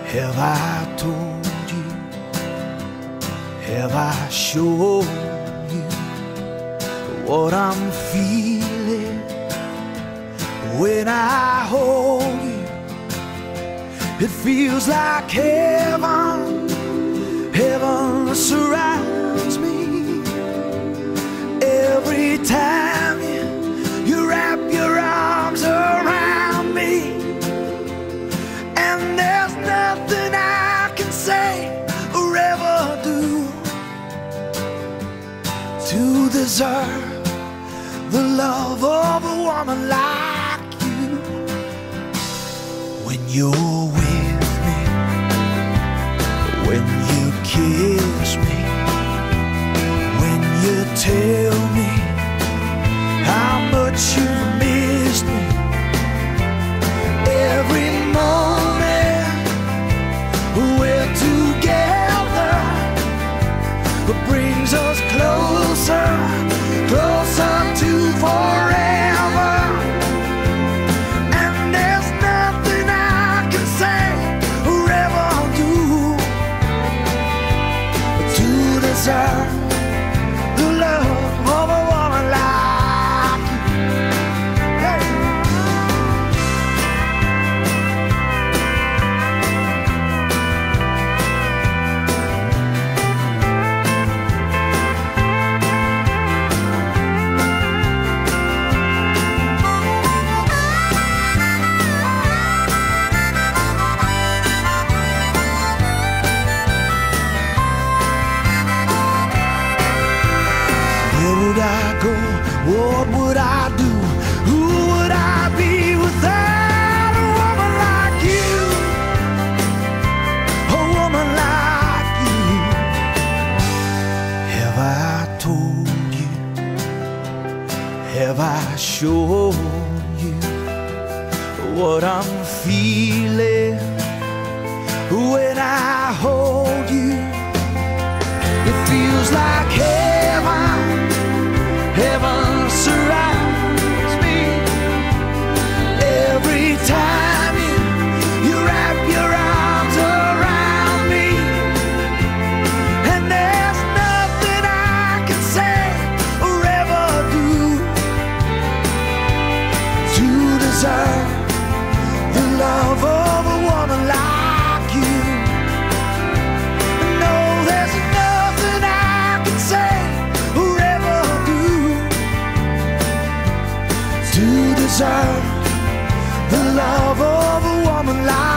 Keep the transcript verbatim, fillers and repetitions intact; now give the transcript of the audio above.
Have I told you? Have I shown you what I'm feeling when I hold you? It feels like heaven, heaven surrounds me. Every time you, you wrap your arms around me, and there's nothing I can say or ever do to deserve the love of a woman like you. When you're with me, when you kiss me, when you tell me how much you've missed me, every moment we're together brings us closer, closer to forever. And there's nothing I can say or ever do to deserve the love of a woman like you. Hey. Where would I go? What would I do? Who would I be without a woman like you? A woman like you. Have I told you? Have I shown you what I'm feeling when I hold you? It feels like heaven, heaven surrounds me. Every time you, you wrap your arms around me, and there's nothing I can say or ever do to deserve the love of a woman like you. No, there's nothing I can say or ever do to deserve the love of a woman like